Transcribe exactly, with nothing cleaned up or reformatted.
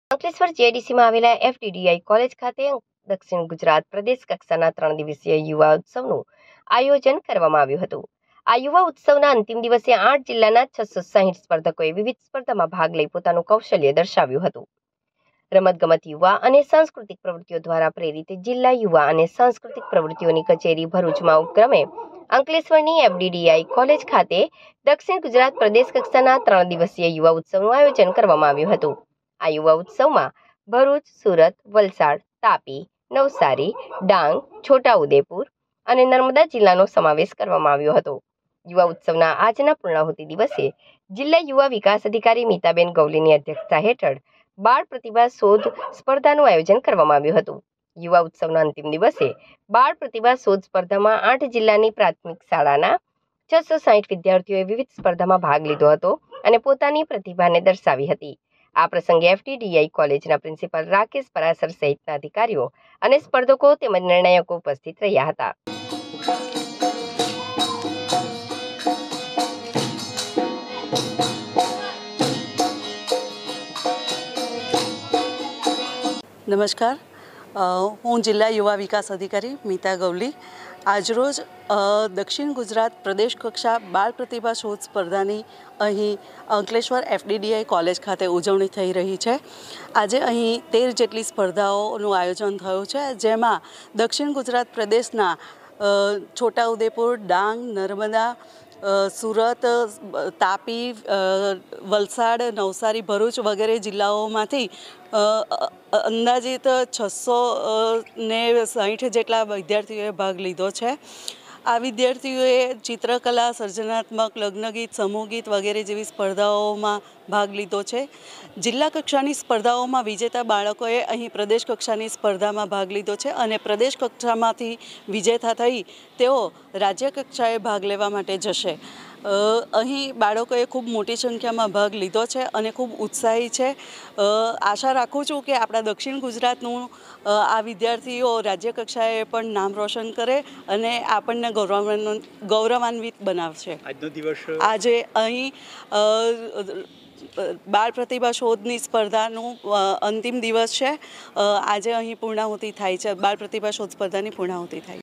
અંકલેશ્વર જીઆઈડીસીમાં આવેલા FDDI college ખાતે દક્ષિણ ગુજરાત પ્રદેશ કક્ષાના ત્રણ દિવસીય યુવા ઉત્સવનું આયોજન કરવામાં આવ્યું હતું। આ યુવા ઉત્સવના અંતિમ દિવસે આઠ જિલ્લાના છસો સાહીઠ સ્પર્ધકોએ વિવિધ સ્પર્ધામાં ભાગ લઈ પોતાનું કૌશલ્ય દર્શાવ્યું હતું। રમતગમત યુવા અને સાંસ્કૃતિક પ્રવૃત્તિઓ દ્વારા પ્રેરિત જિલ્લા યુવા અને સાંસ્કૃતિક પ્રવૃત્તિઓની કચેરી ભરૂચમાં ઉપક્રમે અંકલેશ્વરની એફડીડીઆઈ કોલેજ ખાતે દક્ષિણ ગુજરાત પ્રદેશ કક્ષાના ત્રણ દિવસીય યુવા ઉત્સવનું આયોજન કરવામાં આવ્યું હતું। આ યુવા ઉત્સવમાં ભરૂચ, સુરત, વલસાડ, તાપી, નવસારી, ડાંગ, છોટાઉદેપુર અને નર્મદા જિલ્લાનો સમાવેશ કરવામાં આવ્યો હતો। યુવા ઉત્સવના આજના પૂર્ણાહુતિ દિવસે જિલ્લા યુવા વિકાસ અધિકારી મીતાબેન ગવલીની અધ્યક્ષતા હેઠળ બાળ પ્રતિભા શોધ સ્પર્ધાનું આયોજન કરવામાં આવ્યું હતું। યુવા ઉત્સવના અંતિમ દિવસે બાળ પ્રતિભા શોધ સ્પર્ધામાં આઠ જિલ્લાની પ્રાથમિક શાળાના છસો સાહીઠ વિદ્યાર્થીઓએ વિવિધ સ્પર્ધામાં ભાગ લીધો હતો અને પોતાની પ્રતિભાને દર્શાવી હતી। આ પ્રસંગે એફડીડીઆઈ કોલેજના પ્રિન્સિપાલ રાકેશ પરાસર સહિતના અધિકારીઓ અને સ્પર્ધકો તેમજ નિર્ણાયકો ઉપસ્થિત રહ્યા હતા। નમસ્કાર, હું જિલ્લા યુવા વિકાસ અધિકારી મીતા ગવલી આજરોજ દક્ષિણ ગુજરાત પ્રદેશ કક્ષા બાળ પ્રતિભા શોધ સ્પર્ધાની અહીં અંકલેશ્વર એફડીડીઆઈ કોલેજ ખાતે ઉજવણી થઈ રહી છે। આજે અહીં તેર જેટલી સ્પર્ધાઓનું આયોજન થયું છે, જેમાં દક્ષિણ ગુજરાત પ્રદેશના છોટાઉદેપુર, ડાંગ, નર્મદા, સુરત, તાપી, વલસાડ, નવસારી, ભરૂચ વગેરે જિલ્લાઓમાંથી અંદાજિત છસો ને સાહીઠ જેટલા વિદ્યાર્થીઓએ ભાગ લીધો છે। આ વિદ્યાર્થીઓએ ચિત્રકલા, સર્જનાત્મક, લગ્નગીત, સમૂહગીત વગેરે જેવી સ્પર્ધાઓમાં ભાગ લીધો છે। જિલ્લા કક્ષાની સ્પર્ધાઓમાં વિજેતા બાળકોએ અહીં પ્રદેશ કક્ષાની સ્પર્ધામાં ભાગ લીધો છે અને પ્રદેશ કક્ષામાંથી વિજેતા થઈ તેઓ રાજ્ય કક્ષાએ ભાગ લેવા માટે જશે। અહીં બાળકોએ ખૂબ મોટી સંખ્યામાં ભાગ લીધો છે અને ખૂબ ઉત્સાહી છે। આશા રાખું છું કે આપણા દક્ષિણ ગુજરાતનું આ વિદ્યાર્થીઓ રાજ્ય કક્ષાએ પણ નામ રોશન કરે અને આપણને ગૌરવાન્વિત ગૌરવાન્વિત બનાવશે। આજનો દિવસ આજે અહીં બાળ પ્રતિભા શોધની સ્પર્ધાનું અંતિમ દિવસ છે। આજે અહીં પૂર્ણાહુતિ થાય છે, બાળ પ્રતિભા શોધ સ્પર્ધાની પૂર્ણાહુતિ થાય છે।